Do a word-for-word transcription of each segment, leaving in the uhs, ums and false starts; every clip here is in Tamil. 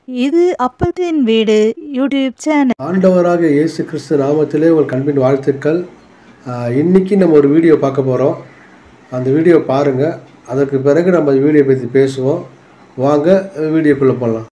இது அப்பத்தின் வீடு யூடியூப் சேனல். ஆண்டவராக இயேசு கிறிஸ்து நாமத்திலே உங்கள் கண்பின் வாழ்த்துக்கள். இன்றைக்கி நம்ம ஒரு வீடியோ பார்க்க போகிறோம். அந்த வீடியோ பாருங்கள். அதற்கு பிறகு நம்ம வீடியோ பற்றி பேசுவோம். வாங்க வீடியோக்குள்ளே போகலாம்.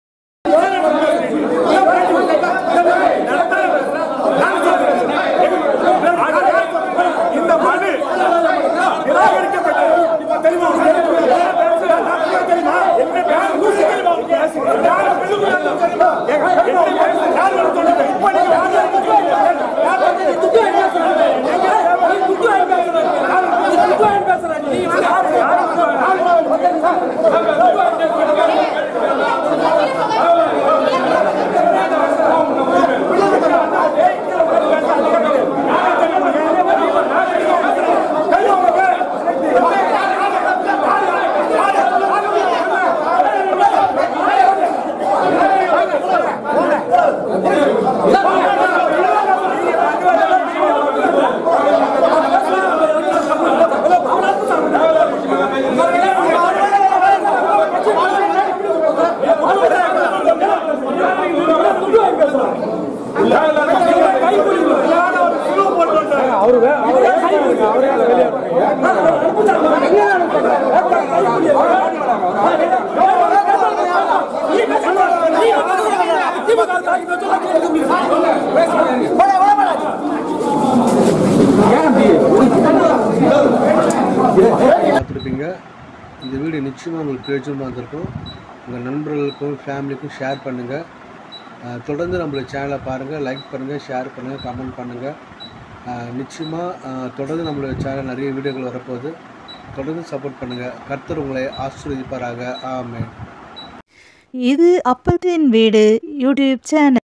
பார்த்துருப்பீங்க. இந்த வீடியோ நிச்சயமாக உங்களுக்கு பிரயோஜனமாக இருந்திருக்கும். உங்கள் நண்பர்களுக்கும் ஃபேமிலிக்கும் ஷேர் பண்ணுங்கள். தொடர்ந்து நம்மளோட சேனலை பாருங்கள், லைக் பண்ணுங்கள், ஷேர் பண்ணுங்கள், கமெண்ட் பண்ணுங்கள். நிச்சயமாக தொடர்ந்து நம்மளோட சேனல் நிறைய வீடியோக்கள் வரப்போகுது. தொடர்ந்து சப்போர்ட் பண்ணுங்கள். கர்த்தர் உங்களை ஆசீர்வதிப்பாராக. ஆமென். இது அப்பத்தின் வீடு யூடியூப் சேனல்.